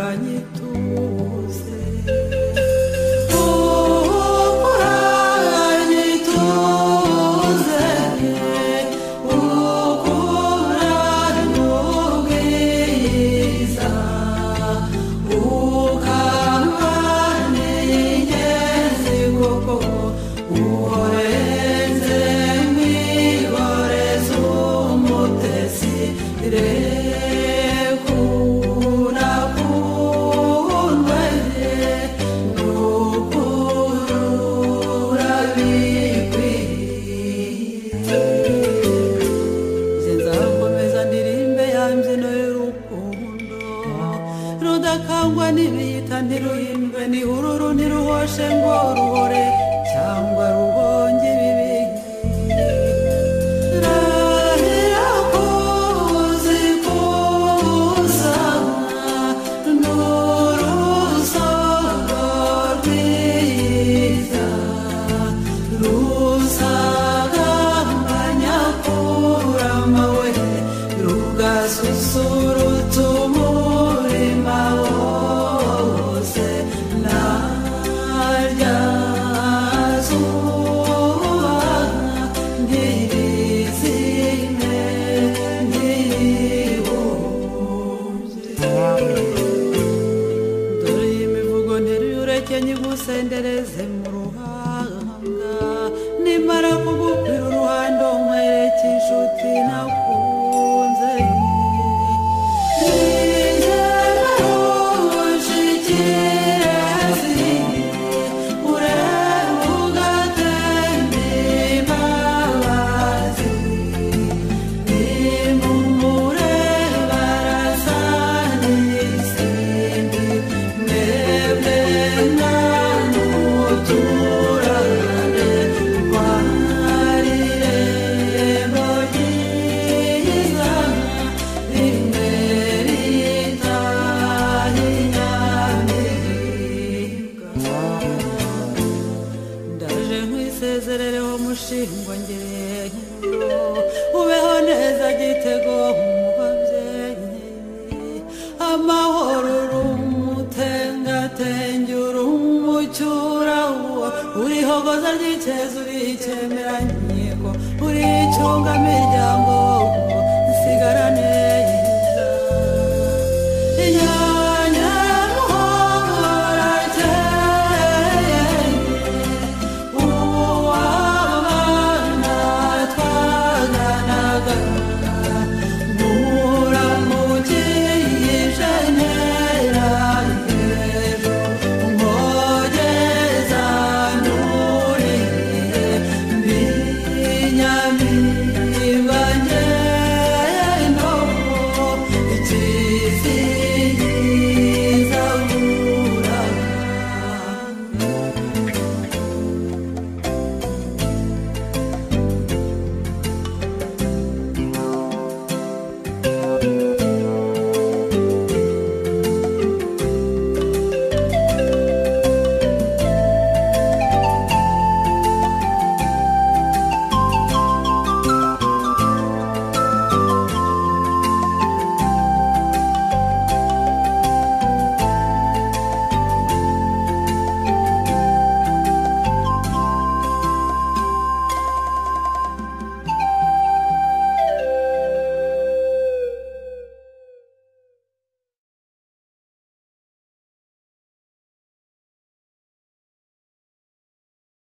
uranyituze rudakangwa n'ibiyita ntiruhindwe n'ihururu ntiruhoshe ngo ruhore cyangwa ruhonge ibibi rahera kuzikuza n'urusogo rwiza rusagambanya kurama we rugasusurutsa umurima wose narya zuba ntirizime ntirihunze dore iyi mivugo ntiriyureke nyigusendereze mu ruhanga nimara kugukwira uruhando nkwereke inshuti nakunze mushingwa ngereye ubeho neza gitego mu babyeyi amahoro urumutengatenge urumucyura urihogoza ry'iceza urikemeranyiko uricunga miryango nsigarane